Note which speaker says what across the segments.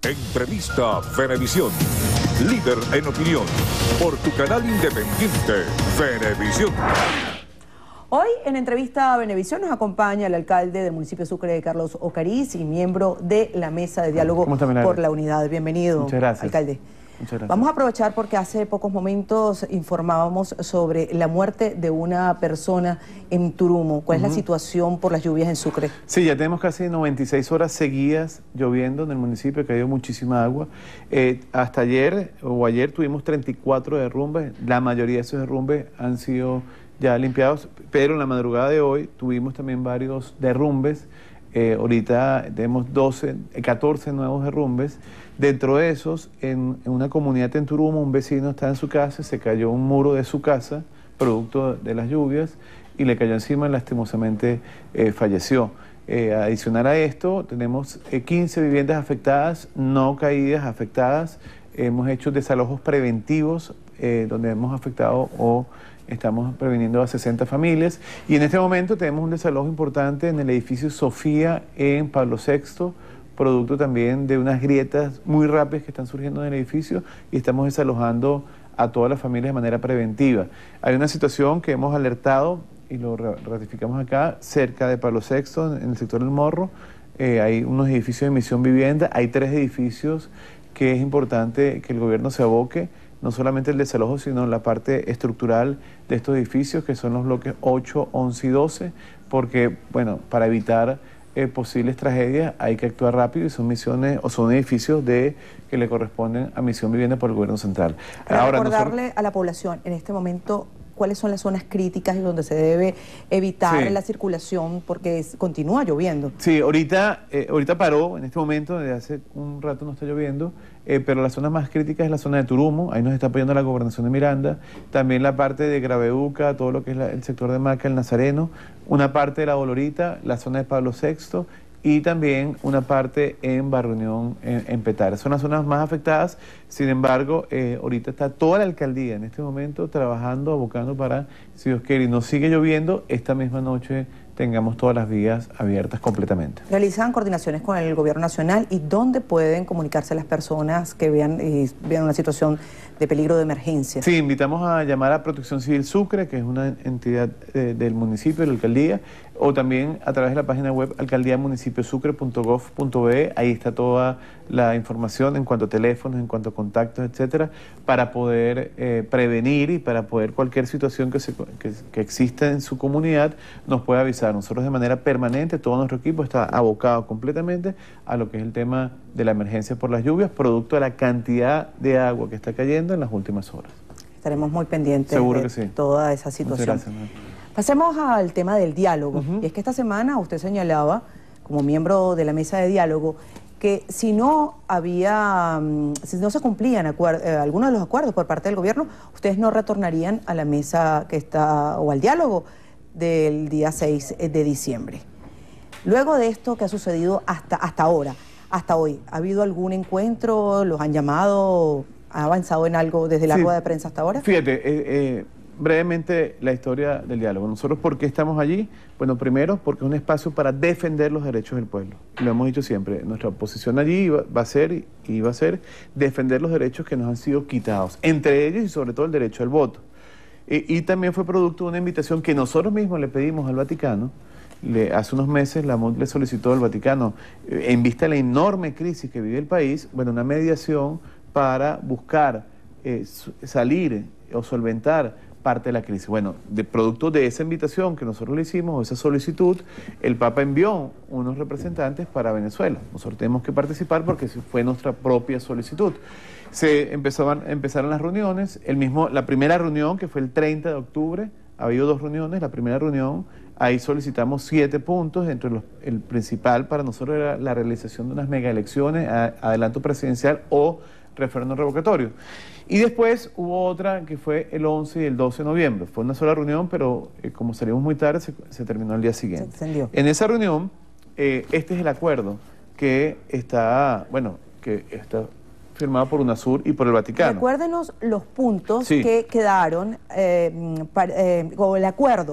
Speaker 1: Entrevista Venevisión. Líder en opinión. Por tu canal independiente, Venevisión.
Speaker 2: Hoy en Entrevista Venevisión nos acompaña el alcalde del municipio de Sucre, Carlos Ocariz, y miembro de la Mesa de Diálogo por la Unidad. Bienvenido,
Speaker 3: muchas gracias,
Speaker 2: alcalde.
Speaker 3: Muchas gracias.
Speaker 2: Vamos a aprovechar porque hace pocos momentos informábamos sobre la muerte de una persona en Turumo. ¿Cuál es la situación por las lluvias en Sucre?
Speaker 3: Sí, ya tenemos casi 96 horas seguidas lloviendo en el municipio, ha caído muchísima agua. Hasta ayer o ayer tuvimos 34 derrumbes, la mayoría de esos derrumbes han sido ya limpiados, pero en la madrugada de hoy tuvimos también varios derrumbes. Ahorita tenemos 14 nuevos derrumbes. Dentro de esos, en una comunidad en Turumo, un vecino está en su casa, se cayó un muro de su casa, producto de las lluvias, y le cayó encima y lastimosamente falleció. Adicional a esto, tenemos 15 viviendas afectadas, no caídas, afectadas. Hemos hecho desalojos preventivos, donde hemos afectado o estamos previniendo a 60 familias. Y en este momento tenemos un desalojo importante en el edificio Sofía en Pablo VI, producto también de unas grietas muy rápidas que están surgiendo en el edificio, y estamos desalojando a todas las familias de manera preventiva. Hay una situación que hemos alertado y lo ratificamos acá, cerca de Pablo VI, en el sector del Morro. Hay unos edificios de Misión Vivienda, hay 3 edificios que es importante que el gobierno se aboque, no solamente el desalojo, sino la parte estructural de estos edificios, que son los bloques 8, 11 y 12, porque, bueno, para evitar posibles tragedias hay que actuar rápido, y son misiones o son edificios que le corresponden a Misión Vivienda por el gobierno central.
Speaker 2: Para recordarle a la población en este momento cuáles son las zonas críticas y donde se debe evitar la circulación, porque continúa lloviendo.
Speaker 3: Sí, ahorita paró, en este momento, desde hace un rato no está lloviendo, pero la zona más crítica es la zona de Turumo, ahí nos está apoyando la gobernación de Miranda, también la parte de Graveuca, todo lo que es el sector de Maca, el Nazareno, una parte de la Dolorita, la zona de Pablo VI, y también una parte en Barreunión, en Petare. Son las zonas más afectadas. Sin embargo, ahorita está toda la alcaldía en este momento trabajando, abocando para, si Dios quiere y no sigue lloviendo, esta misma noche tengamos todas las vías abiertas completamente.
Speaker 2: ¿Realizan coordinaciones con el gobierno nacional y dónde pueden comunicarse las personas que vean una situación de peligro de emergencia?
Speaker 3: Sí, invitamos a llamar a Protección Civil Sucre, que es una entidad del municipio, de la alcaldía, o también a través de la página web alcaldiamunicipiosucre.gov.be. Ahí está toda la información en cuanto a teléfonos, en cuanto a contactos, etcétera, para poder prevenir y para poder cualquier situación que exista en su comunidad nos puede avisar. Nosotros de manera permanente, todo nuestro equipo está abocado completamente a lo que es el tema de la emergencia por las lluvias, producto de la cantidad de agua que está cayendo en las últimas horas.
Speaker 2: Estaremos muy pendientes de toda esa situación.
Speaker 3: Muchas gracias,
Speaker 2: Pasemos al tema del diálogo. Y es que esta semana usted señalaba, como miembro de la Mesa de Diálogo, que si no se cumplían algunos de los acuerdos por parte del gobierno, ustedes no retornarían a la mesa o al diálogo del día 6 de diciembre. Luego de esto que ha sucedido hasta hoy, ¿ha habido algún encuentro? ¿Los han llamado? ¿Ha avanzado en algo desde la rueda de prensa hasta ahora?
Speaker 3: Fíjate, brevemente la historia del diálogo. Nosotros, ¿por qué estamos allí? Bueno, primero, porque es un espacio para defender los derechos del pueblo. Lo hemos dicho siempre, nuestra posición allí va a ser defender los derechos que nos han sido quitados, entre ellos y sobre todo el derecho al voto. Y también fue producto de una invitación que nosotros mismos le pedimos al Vaticano. Hace unos meses la MUD le solicitó al Vaticano, en vista de la enorme crisis que vive el país, bueno, una mediación para buscar salir o solventar parte de la crisis. Bueno, de producto de esa invitación que nosotros le hicimos, o esa solicitud, el Papa envió unos representantes para Venezuela. Nosotros tenemos que participar porque fue nuestra propia solicitud. Empezaron las reuniones, la primera reunión, que fue el 30 de octubre, ha habido 2 reuniones, la primera reunión, ahí solicitamos 7 puntos, el principal para nosotros era la realización de unas mega elecciones, adelanto presidencial o referéndum revocatorio. Y después hubo otra que fue el 11 y el 12 de noviembre. Fue una sola reunión, pero como salimos muy tarde, se terminó el día siguiente.
Speaker 2: Se extendió.
Speaker 3: En esa reunión, este es el acuerdo que está firmado por UNASUR y por el Vaticano.
Speaker 2: Recuérdenos los puntos que quedaron, o el acuerdo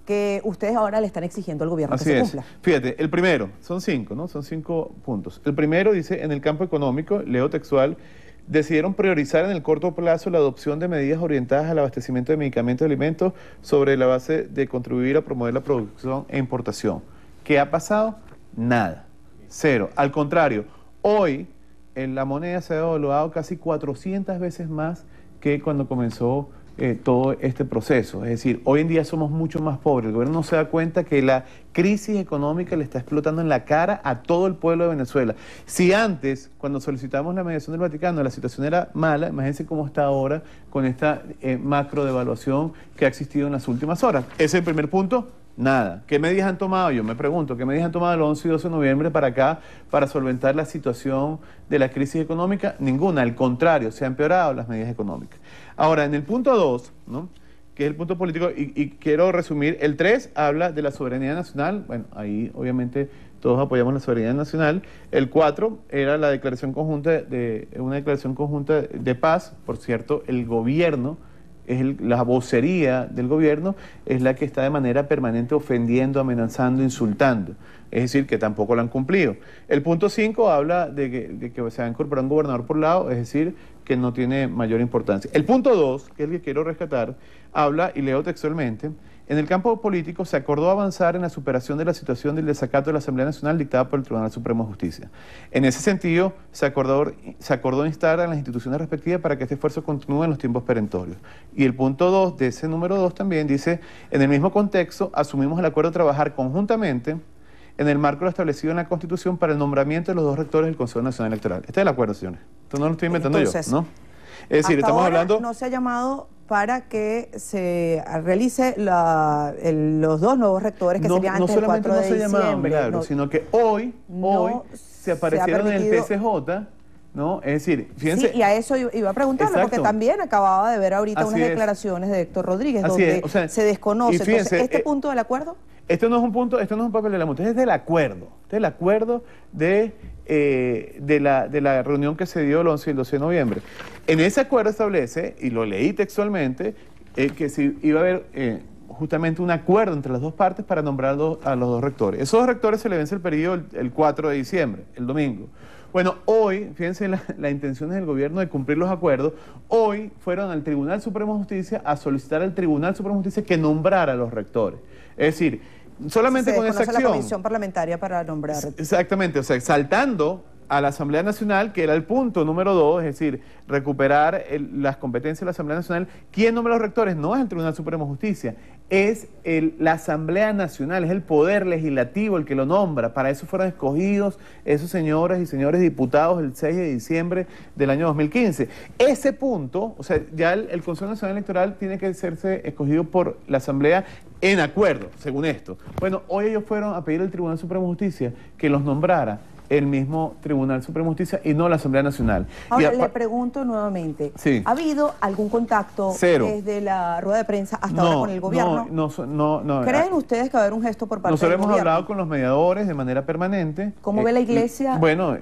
Speaker 2: que ustedes ahora le están exigiendo al gobierno
Speaker 3: Así
Speaker 2: que se
Speaker 3: es.
Speaker 2: cumpla.
Speaker 3: Fíjate, el primero, son 5, ¿no? Son 5 puntos. El primero dice, en el campo económico, leo textual, decidieron priorizar en el corto plazo la adopción de medidas orientadas al abastecimiento de medicamentos y alimentos sobre la base de contribuir a promover la producción e importación. ¿Qué ha pasado? Nada. Cero. Al contrario, hoy la moneda se ha devaluado casi 400 veces más que cuando comenzó todo este proceso. Es decir, hoy en día somos mucho más pobres. El gobierno no se da cuenta que la crisis económica le está explotando en la cara a todo el pueblo de Venezuela. Si antes, cuando solicitamos la mediación del Vaticano, la situación era mala, imagínense cómo está ahora con esta macro devaluación que ha existido en las últimas horas. Ese es el primer punto. Nada. ¿Qué medidas han tomado? Yo me pregunto, ¿qué medidas han tomado el 11 y 12 de noviembre para acá para solventar la situación de la crisis económica? Ninguna, al contrario, se han empeorado las medidas económicas. Ahora, en el punto 2, ¿no?, que es el punto político, y quiero resumir, el 3 habla de la soberanía nacional, bueno, ahí obviamente todos apoyamos la soberanía nacional. El 4 era la declaración conjunta una declaración conjunta de paz. Por cierto, el gobierno, la vocería del gobierno es la que está de manera permanente ofendiendo, amenazando, insultando. Es decir, que tampoco lo han cumplido. El punto 5 habla de que se va a incorporar un gobernador por lado, es decir, que no tiene mayor importancia. El punto 2, que es el que quiero rescatar, habla, y leo textualmente, en el campo político se acordó avanzar en la superación de la situación del desacato de la Asamblea Nacional dictada por el Tribunal Supremo de Justicia. En ese sentido, se acordó instar a las instituciones respectivas para que este esfuerzo continúe en los tiempos perentorios. Y el punto 2 de ese número 2 también dice, en el mismo contexto, asumimos el acuerdo de trabajar conjuntamente en el marco establecido en la Constitución para el nombramiento de los 2 rectores del Consejo Nacional Electoral. Este es el acuerdo, señores. Esto no lo estoy inventando
Speaker 2: Entonces,
Speaker 3: yo, ¿no? Es decir, estamos hablando...
Speaker 2: no se ha llamado para que se realice los 2 nuevos rectores que serían antes del 4 de diciembre. No solamente no se ha llamado, Milagro, sino que hoy se aparecieron en el TCJ, ¿no? Es decir, fíjense... Sí, y a eso iba a preguntarle,
Speaker 3: exacto,
Speaker 2: porque también acababa de ver ahorita
Speaker 3: así
Speaker 2: unas
Speaker 3: es,
Speaker 2: declaraciones de Héctor Rodríguez,
Speaker 3: así
Speaker 2: donde
Speaker 3: es, o sea,
Speaker 2: se desconoce.
Speaker 3: fíjense,
Speaker 2: entonces, ¿este punto del acuerdo?
Speaker 3: Esto no es un punto, esto no es un papel de la multa, es del acuerdo. Este es el acuerdo de la reunión que se dio el 11 y el 12 de noviembre. En ese acuerdo establece, y lo leí textualmente, que si iba a haber justamente un acuerdo entre las 2 partes para nombrar a los 2 rectores. Esos 2 rectores se le vence el periodo el 4 de diciembre, el domingo. Bueno, hoy, fíjense la intención del gobierno de cumplir los acuerdos, hoy fueron al Tribunal Supremo de Justicia a solicitar al Tribunal Supremo de Justicia que nombrara a los rectores. Es decir, solamente con esa acción...
Speaker 2: la comisión parlamentaria para nombrar...
Speaker 3: Exactamente, o sea, saltando a la Asamblea Nacional, que era el punto número 2, es decir, recuperar las competencias de la Asamblea Nacional. ¿Quién nombra a los rectores? No es el Tribunal Supremo de Justicia, es la Asamblea Nacional, es el Poder Legislativo el que lo nombra. Para eso fueron escogidos esos señoras y señores diputados el 6 de diciembre del año 2015. Ese punto, o sea, ya el Consejo Nacional Electoral tiene que serse escogido por la Asamblea en acuerdo, según esto. Bueno, hoy ellos fueron a pedir al Tribunal Supremo de Justicia que los nombrara el mismo Tribunal Supremo de Justicia y no la Asamblea Nacional.
Speaker 2: Ahora, le pregunto nuevamente,
Speaker 3: sí,
Speaker 2: ¿ha habido algún contacto desde la rueda de prensa hasta ahora con el gobierno?
Speaker 3: No.
Speaker 2: ¿Creen ustedes que va a haber un gesto por parte del gobierno?
Speaker 3: Nosotros hemos hablado con los mediadores de manera permanente.
Speaker 2: ¿Cómo ve la Iglesia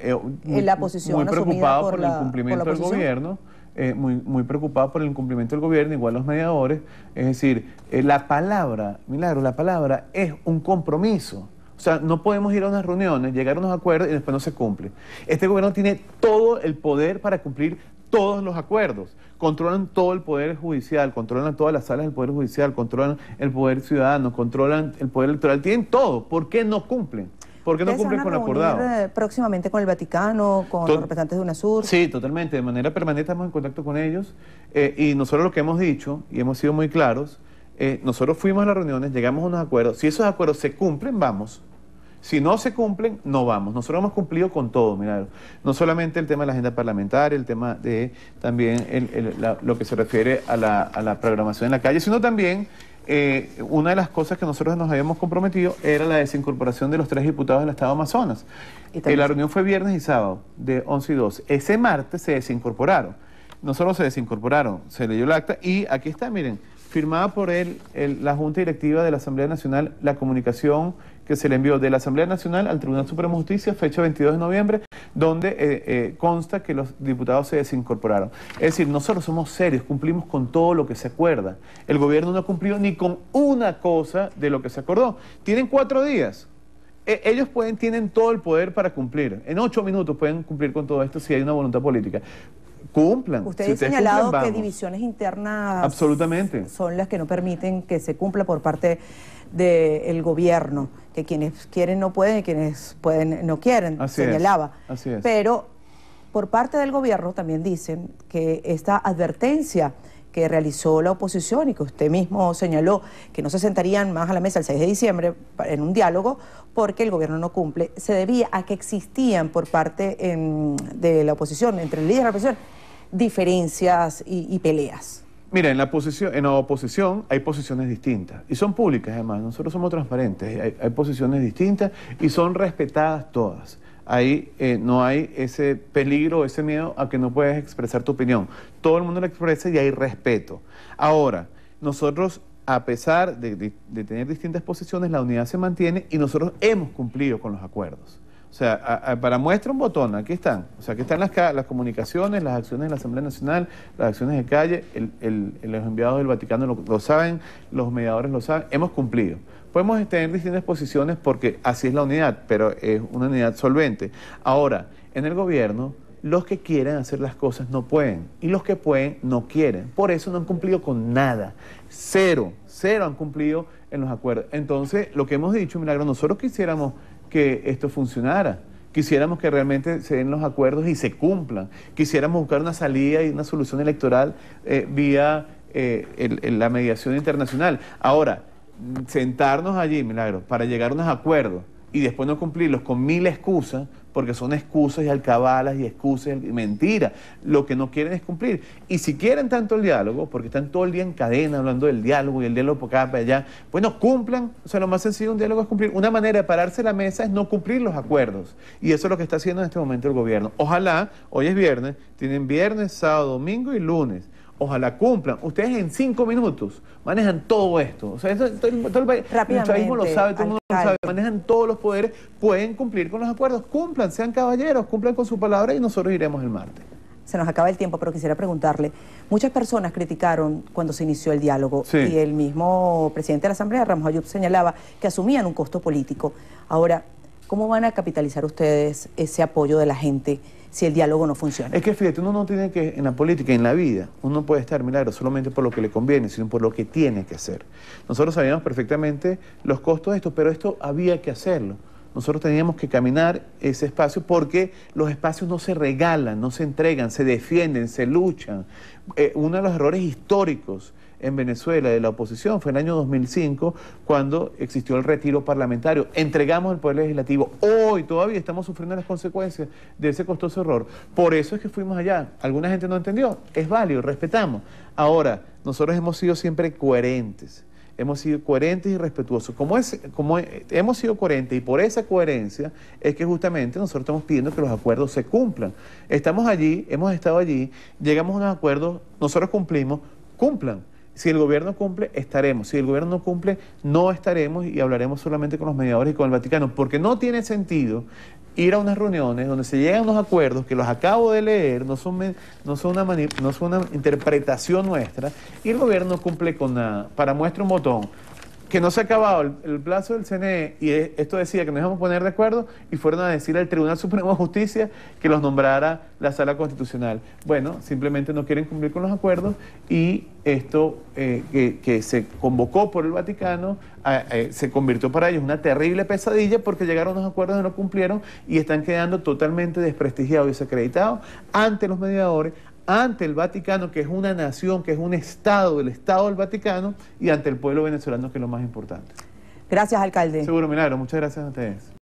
Speaker 2: la posición
Speaker 3: muy preocupado
Speaker 2: por
Speaker 3: el incumplimiento del gobierno? Muy preocupado por el incumplimiento del gobierno, igual los mediadores. Es decir, la palabra, Milagro, la palabra es un compromiso. O sea, no podemos ir a unas reuniones, llegar a unos acuerdos y después no se cumple. Este gobierno tiene todo el poder para cumplir todos los acuerdos. Controlan todo el poder judicial, controlan todas las salas del poder judicial, controlan el poder ciudadano, controlan el poder electoral, tienen todo. ¿Por qué no cumplen? ¿Por qué no cumplen con lo acordado?
Speaker 2: Próximamente con el Vaticano, con los representantes de UNASUR.
Speaker 3: Sí, totalmente. De manera permanente estamos en contacto con ellos. Y nosotros lo que hemos dicho, y hemos sido muy claros, nosotros fuimos a las reuniones, llegamos a unos acuerdos. Si esos acuerdos se cumplen, vamos. Si no se cumplen, no vamos. Nosotros hemos cumplido con todo, Milagro. No solamente el tema de la agenda parlamentaria, el tema de también lo que se refiere a la programación en la calle, sino también una de las cosas que nosotros nos habíamos comprometido era la desincorporación de los 3 diputados del Estado Amazonas. La reunión fue viernes y sábado, de 11 y 12. Ese martes se desincorporaron. No solo se desincorporaron, se leyó el acta y aquí está, miren, firmada por la Junta Directiva de la Asamblea Nacional, la comunicación que se le envió de la Asamblea Nacional al Tribunal Supremo de Justicia, fecha 22 de noviembre, donde consta que los diputados se desincorporaron. Es decir, nosotros somos serios, cumplimos con todo lo que se acuerda. El gobierno no ha cumplido ni con una cosa de lo que se acordó. Tienen 4 días. Ellos tienen todo el poder para cumplir. En 8 minutos pueden cumplir con todo esto si hay una voluntad política. Cumplan.
Speaker 2: Usted ha señalado que divisiones internas
Speaker 3: absolutamente
Speaker 2: son las que no permiten que se cumpla por parte del gobierno, que quienes quieren no pueden y quienes pueden no quieren, señalaba.
Speaker 3: Así es.
Speaker 2: Pero por parte del gobierno también dicen que esta advertencia que realizó la oposición y que usted mismo señaló que no se sentarían más a la mesa el 6 de diciembre en un diálogo porque el gobierno no cumple, se debía a que existían por parte de la oposición, entre el líder y la oposición, diferencias y peleas.
Speaker 3: Mira, en la oposición hay posiciones distintas y son públicas además, nosotros somos transparentes, hay posiciones distintas y son respetadas todas. Ahí no hay ese peligro, ese miedo a que no puedes expresar tu opinión. Todo el mundo la expresa y hay respeto. Ahora, nosotros, a pesar de tener distintas posiciones, la unidad se mantiene y nosotros hemos cumplido con los acuerdos. O sea, para muestra un botón, aquí están. O sea, aquí están las comunicaciones, las acciones de la Asamblea Nacional, las acciones de calle, los enviados del Vaticano lo saben, los mediadores lo saben, hemos cumplido. Podemos tener distintas posiciones porque así es la unidad, pero es una unidad solvente. Ahora, en el gobierno, los que quieren hacer las cosas no pueden, y los que pueden no quieren. Por eso no han cumplido con nada. Cero han cumplido en los acuerdos. Entonces, lo que hemos dicho, Milagro, nosotros quisiéramos que esto funcionara. Quisiéramos que realmente se den los acuerdos y se cumplan. Quisiéramos buscar una salida y una solución electoral vía la mediación internacional. Ahora, sentarnos allí, Milagro, para llegar a unos acuerdos y después no cumplirlos con 1000 excusas, porque son excusas y alcabalas y excusas y mentiras. Lo que no quieren es cumplir. Y si quieren tanto el diálogo, porque están todo el día en cadena hablando del diálogo y el diálogo por acá, para allá, bueno, cumplan. O sea, lo más sencillo de un diálogo es cumplir. Una manera de pararse la mesa es no cumplir los acuerdos. Y eso es lo que está haciendo en este momento el gobierno. Ojalá, hoy es viernes, tienen viernes, sábado, domingo y lunes. Ojalá cumplan. Ustedes en 5 minutos manejan todo esto. O sea, todo el país, el chavismo lo sabe, todo el mundo lo sabe. Manejan todos los poderes, pueden cumplir con los acuerdos. Cumplan, sean caballeros, cumplan con su palabra y nosotros iremos el martes.
Speaker 2: Se nos acaba el tiempo, pero quisiera preguntarle. Muchas personas criticaron cuando se inició el diálogo y el mismo presidente de la Asamblea, Ramos Ayub, señalaba que asumían un costo político. Ahora, ¿cómo van a capitalizar ustedes ese apoyo de la gente si el diálogo no funciona?
Speaker 3: Es que fíjate, uno no tiene que, en la política, en la vida, uno puede estar, Milagro, solamente por lo que le conviene, sino por lo que tiene que hacer. Nosotros sabíamos perfectamente los costos de esto, pero esto había que hacerlo. Nosotros teníamos que caminar ese espacio porque los espacios no se regalan, no se entregan, se defienden, se luchan. Uno de los errores históricos en Venezuela de la oposición fue en el año 2005 cuando existió el retiro parlamentario. Entregamos el poder legislativo. Hoy todavía estamos sufriendo las consecuencias de ese costoso error. Por eso es que fuimos allá. Alguna gente no entendió. Es válido, respetamos. Ahora, nosotros hemos sido siempre coherentes. Hemos sido coherentes y respetuosos. Como hemos sido coherentes y por esa coherencia es que justamente nosotros estamos pidiendo que los acuerdos se cumplan. Estamos allí, hemos estado allí, llegamos a unos acuerdos, nosotros cumplimos, cumplan. Si el gobierno cumple, estaremos. Si el gobierno no cumple, no estaremos y hablaremos solamente con los mediadores y con el Vaticano, porque no tiene sentido ir a unas reuniones donde se llegan unos acuerdos que los acabo de leer, no son una interpretación nuestra, y el gobierno no cumple con nada. Para muestra un botón, que no se ha acabado el plazo del CNE y esto decía que nos íbamos a poner de acuerdo y fueron a decir al Tribunal Supremo de Justicia que los nombrara la Sala Constitucional. Bueno, simplemente no quieren cumplir con los acuerdos y esto que se convocó por el Vaticano se convirtió para ellos en una terrible pesadilla porque llegaron a unos acuerdos y no cumplieron y están quedando totalmente desprestigiados y desacreditados ante los mediadores, ante el Vaticano, que es una nación, que es un Estado, el Estado del Vaticano, y ante el pueblo venezolano, que es lo más importante.
Speaker 2: Gracias, alcalde.
Speaker 3: Seguro, Milagro. Muchas gracias a ustedes.